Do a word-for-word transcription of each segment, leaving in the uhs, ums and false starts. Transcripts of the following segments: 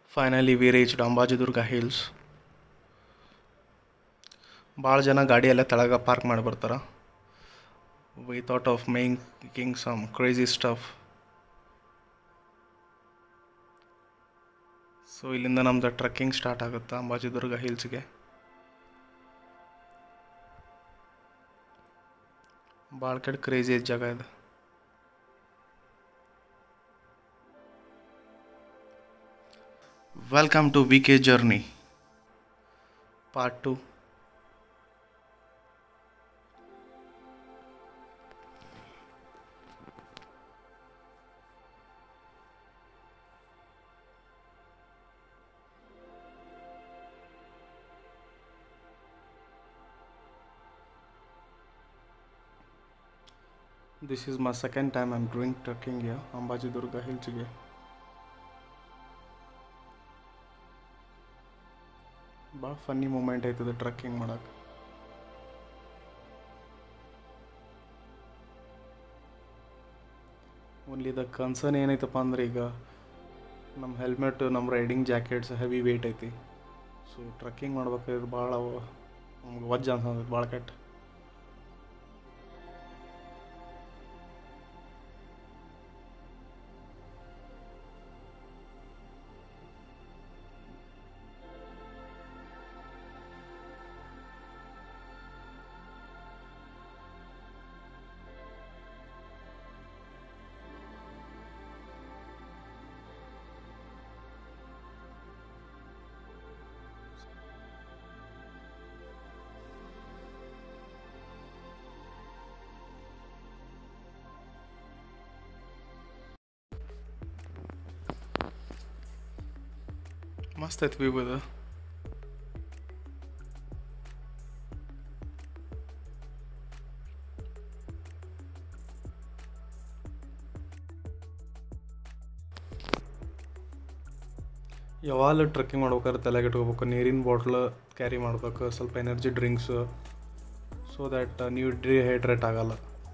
Finally, we reached Ambajidurga Hills. ಭಾಳ ಜನ ಗಾಡಿ ಎಲ್ಲ ತೆಳಗ ಪಾರ್ಕ್ ಮಾಡಿ ಬರ್ತಾರೆ. We thought of making some crazy stuff. So ಇಲ್ಲಿಂದ ನಮ್ದು ಟ್ರೆಕ್ಕಿಂಗ್ ಸ್ಟಾರ್ಟ್ ಆಗುತ್ತೆ ಅಂಬಾಜಿದುರ್ಗ ಹಿಲ್ಸ್ಗೆ. ಭಾಳ ಕಡೆ ಕ್ರೇಜಿ ಜಾಗ ಇದೆ. Welcome to V K journey part two. This is my second time I'm doing trekking here, Ambajidurga Hills ಗೆ. ಭಾಳ ಫನ್ನಿ ಮೂಮೆಂಟ್ ಆಯ್ತದೆ ಟ್ರೆಕ್ಕಿಂಗ್ ಮಾಡಕ್ಕೆ. ಓನ್ಲಿ ದ ಕನ್ಸರ್ನ್ ಏನೈತಪ್ಪ ಅಂದ್ರೆ ಈಗ ನಮ್ಮ ಹೆಲ್ಮೆಟ್ ನಮ್ಮ ರೈಡಿಂಗ್ ಜಾಕೆಟ್ಸ್ ಹೆವಿ ವೇಟ್ ಐತಿ. ಸೊ ಟ್ರೆಕ್ಕಿಂಗ್ ಮಾಡ್ಬೇಕಾದ್ರೆ ಭಾಳ ನಮ್ಗೆ ವಜ್ಜ ಅನ್ಸಂತೈತೆ ಭಾಳ ಕೆಟ್ಟ. ಮಸ್ತ್ ಐತಿ ವ್ಯೂ ಇದು. ಯಾವಾಗಲೂ ಟ್ರೆಕ್ಕಿಂಗ್ ಮಾಡ್ಬೇಕಾದ್ರೆ ತಲೆಗೆ ಇಟ್ಕೋಬೇಕು, ನೀರಿನ ಬಾಟ್ಲ್ ಕ್ಯಾರಿ ಮಾಡ್ಬೇಕು, ಸ್ವಲ್ಪ ಎನರ್ಜಿ ಡ್ರಿಂಕ್ಸ್, ಸೊ ದ್ಯಾಟ್ ನೀವು ಡಿಹೈಡ್ರೇಟ್ ಆಗಲ್ಲ.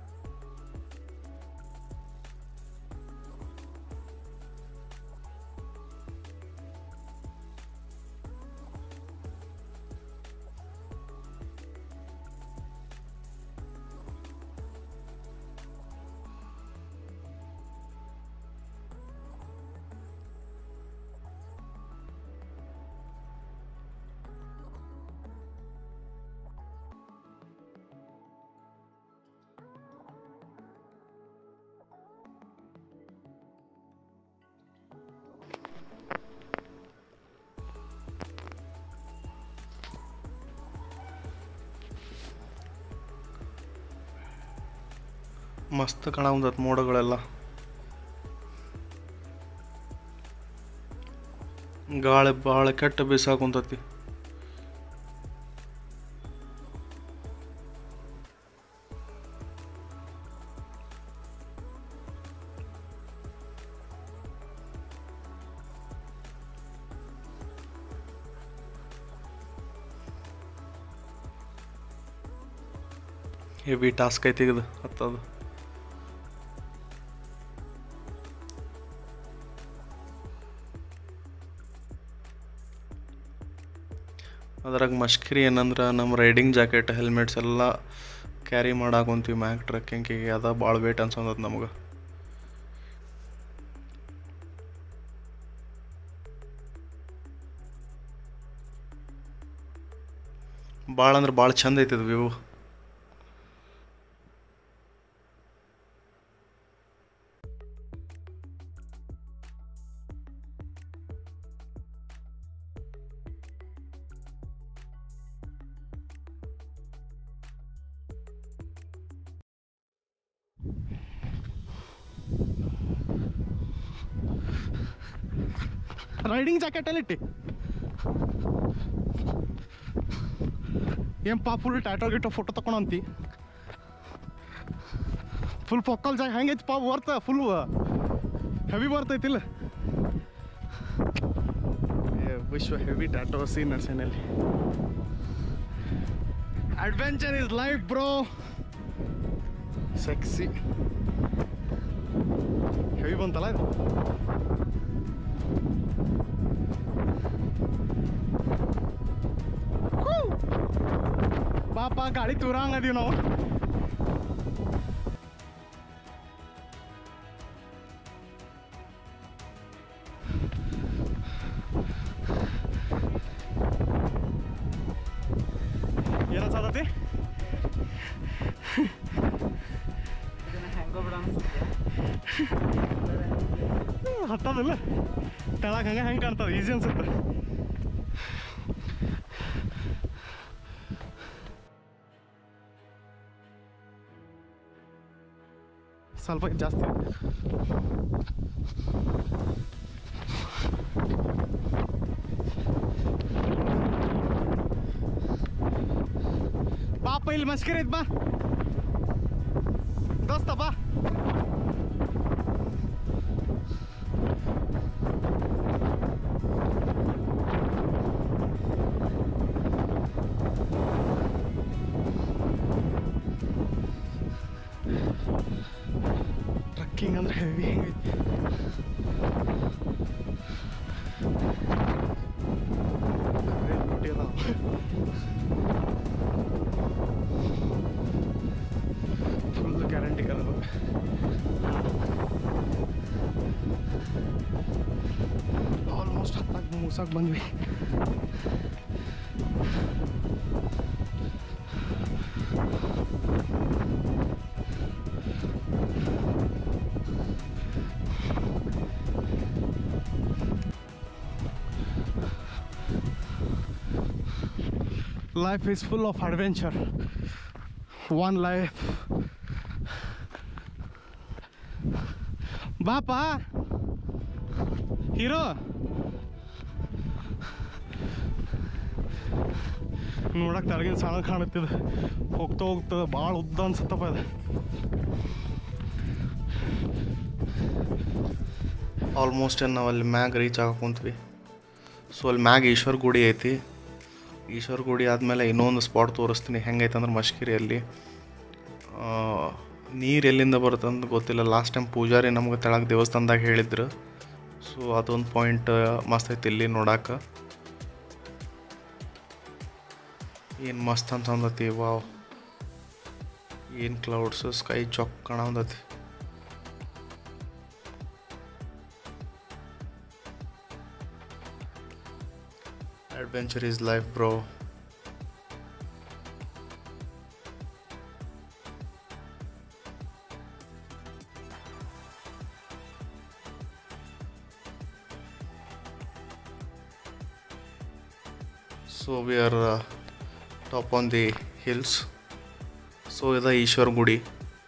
ಮಸ್ತ್ ಕಾಣುವಂಥದ್ದು ಮೋಡಗಳೆಲ್ಲ. ಗಾಳಿ ಭಾಳ ಕೆಟ್ಟ ಬೀಸಾಕುಂತತಿ. ಹೆವಿ ಟಾಸ್ಕ್ ಐತಿ ಇದು ಹತ್ತದು. ಅದ್ರಾಗ ಮಷ್ಕಿರಿ ಏನಂದ್ರೆ ನಮ್ಮ ರೈಡಿಂಗ್ ಜಾಕೆಟ್ ಹೆಲ್ಮೆಟ್ಸ್ ಎಲ್ಲ ಕ್ಯಾರಿ ಮಾಡಾಕೊಂತೀವಿ ಮ್ಯಾಕ್ ಟ್ರೆಕ್ಕಿಂಗಿಗೆ. ಅದ ಭಾಳ ವೇಟ್ ಅನ್ಸಂದದ ನಮ್ಗೆ. ಭಾಳ ಅಂದ್ರೆ ಭಾಳ ಚಂದ ಐತದ ವ್ಯೂ. ರೈಡಿಂಗ್ ಜಾಕೆಟ್ ಎಲ್ಲಿಟ್ಟಿ? ಏನ್ ಪಾ ಫುಲ್ ಟ್ಯಾಟೋ ಗಿಟೋ ಫೋಟೋ ತಗೊಂಡಂತಿ? ಫುಲ್ ಪೊಕ್ಕಲ್ ಜಾಗ ಹೆಂಗೈತಿ ಪಾ? ಬರ್ತ ಫುಲ್ ಹೆವಿ ಬರ್ತೈತಿಲ್ಲ? ವಿಶ್ವ ಹೆವಿ ಟ್ಯಾಟೋ ಸೀನ್ ನರ್ಸನಲ್ಲಿ. Adventure is life bro. Sexy heavy ಬಂತಲ್ಲ ಇದು. ಗಾಡಿ ತೂರ ಹಂಗದೀವಿ ನಾವು. ಏನನ್ಸತತಿ ಹತ್ತದಿಲ್ಲ ತೆಳಗೆ ಹಂಗೆ ಹೆಂಗೆ ಕಾಣ್ತದೆ, ಈಸಿ ಅನ್ಸುತ್ತೆ. ಸ್ವಲ್ಪ ಜಾಸ್ತಿ ಪಾಪ ಇಲ್ಲಿ ಮಸ್ಕರಿ ಐತ್ ಬಾ ದೋಸ್ತ ಬಾ. ಟ್ರಕ್ಕಿಂಗ್ ಅಂದ್ರೆ ಹೆವಿ ಹೆಂಗೈತಿ. ಫುಲ್ ಗ್ಯಾರಂಟಿ ಕರೋದು. ಆಲ್ಮೋಸ್ಟ್ ಹತ್ತಾಗ ಮೂಸಾಕ್ ಬಂದ್ವಿ. Life is full of adventure. One life. ಬಾಪಾ ಹೀರೋ, ನೋಡಕ್ಕೆ ತಳಗಿನ ಸಣ್ಣ ಕಾಣುತ್ತಿದೆ, ಹೋಗ್ತಾ ಹೋಗ್ತದೆ ಭಾಳ ಉದ್ದ ಅನ್ಸುತ್ತಪ್ಪ ಅದು. ಆಲ್ಮೋಸ್ಟ್ ನಾವು ಅಲ್ಲಿ ಮ್ಯಾಗ ರೀಚ್ ಆಗ ಕುಂತ್ವಿ. ಸೊ ಅಲ್ಲಿ ಮ್ಯಾಗ ಈಶ್ವರ ಗುಡಿ ಐತಿ. ಈಶ್ವರ ಗುಡಿ ಆದಮೇಲೆ ಇನ್ನೊಂದು ಸ್ಪಾಟ್ ತೋರಿಸ್ತೀನಿ ಹೆಂಗೈತೆ ಅಂದ್ರೆ ಮಶ್ಕಿರಿಯಲ್ಲಿ ನೀರು ಎಲ್ಲಿಂದ ಬರುತ್ತೆ ಅಂತ ಗೊತ್ತಿಲ್ಲ. ಲಾಸ್ಟ್ ಟೈಮ್ ಪೂಜಾರಿ ನಮ್ಗೆ ತೆಳಗೆ ದೇವಸ್ಥಾನದಾಗ ಹೇಳಿದ್ರು. ಸೊ ಅದೊಂದು ಪಾಯಿಂಟ್ ಮಸ್ತ್ ಐತಿ ಇಲ್ಲಿ ನೋಡಕ್ಕೆ. ಏನು ಮಸ್ತ್ ಅಂತ ಅಂದತಿ. ವಾವ್, ಏನು ಕ್ಲೌಡ್ಸ್, ಸ್ಕೈ ಚೊಕ್ ಕಾಣಂದತಿ. Adventure is life, bro. So we are uh, top on the hills. So is the Ishwar Gudi.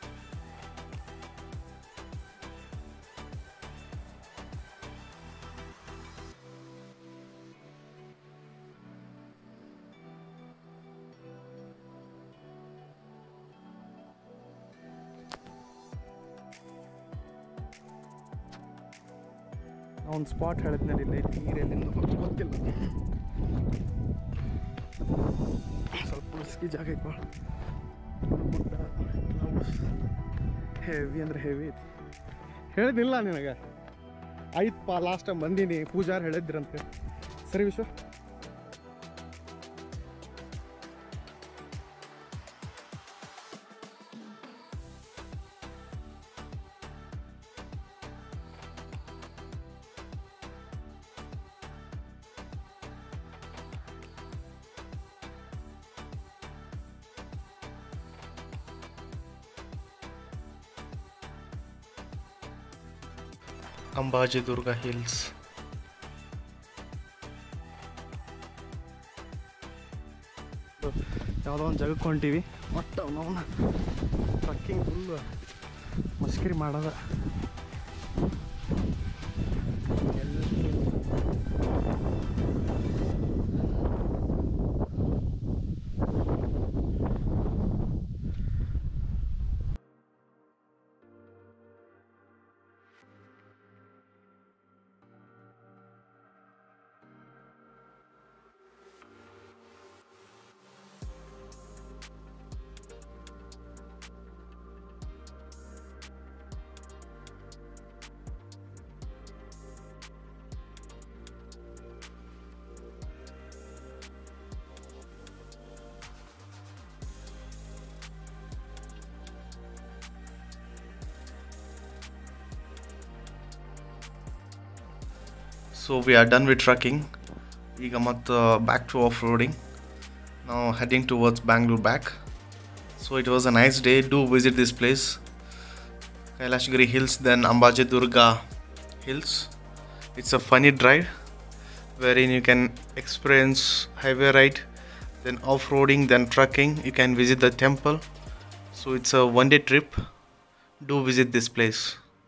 ಒಂದು ಸ್ಪಾಟ್ ಹೇಳಿದ್ನಲ್ಲಿ ಇಲ್ಲ, ನೀರೆಲ್ಲಿಂದ ಗೊತ್ತಿಲ್ಲ. ಸ್ವಲ್ಪ ರಿಸ್ಕಿ ಜಾಗ ಐತೆ ಭಾಳ. ಗುಡ್ಡ ಹೆವಿ ಅಂದ್ರೆ ಹೆವಿ ಐತಿ. ಹೇಳಿದ್ನಿಲ್ಲ ನಿನಗೆ, ಐತಪ್ಪ ಲಾಸ್ಟ್ ಟೈಮ್ ಬಂದೀನಿ, ಪೂಜಾರ್ ಹೇಳಿದ್ರಂತೆ. ಸರಿ ವಿಶ್ವ, ಅಂಬಾಜಿ ದುರ್ಗ ಹಿಲ್ಸ್. ಯಾವುದೋ ಒಂದು ಜಾಗಕ್ಕೆ ಹೊಂಟೀವಿ. ಒಟ್ಟು ನಾವು ಟ್ರಕ್ಕಿಂಗ್ ಫುಲ್ ಮಸ್ಕಿರಿ ಮಾಡೋದ. So we are done with trekking. ಈಗ ಮತ್ತು ಬ್ಯಾಕ್ ಟು ಆಫ್ ರೋಡಿಂಗ್. ನಾವು heading towards Bangalore back. So it was a nice day. Do visit this place, Kailashgiri Hills, then Ambaji Durga Hills. It's a funny drive wherein you can experience highway ride, then off-roading, then trekking. You can visit the temple. So it's a one-day trip. Do visit this place.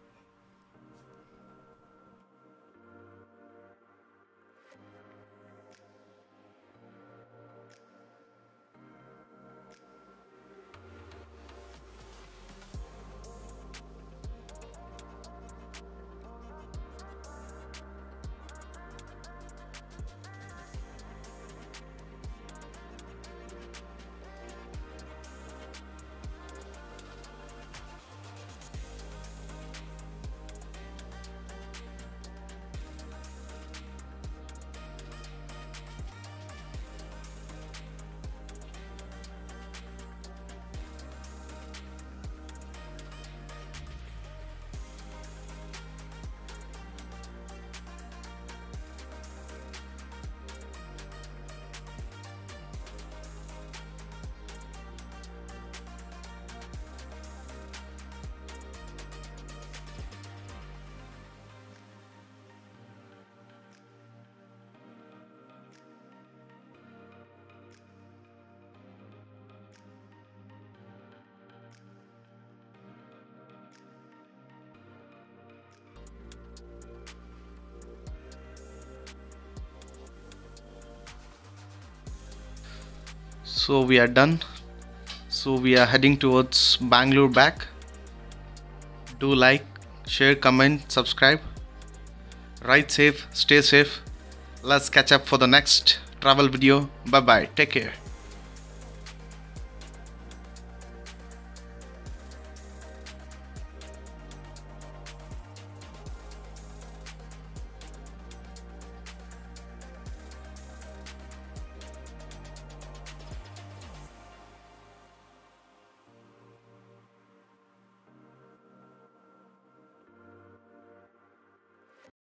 So we are done. So we are heading towards Bangalore back. Do like, share, comment, subscribe. Ride safe, stay safe. Let's catch up for the next travel video. Bye bye. Take care.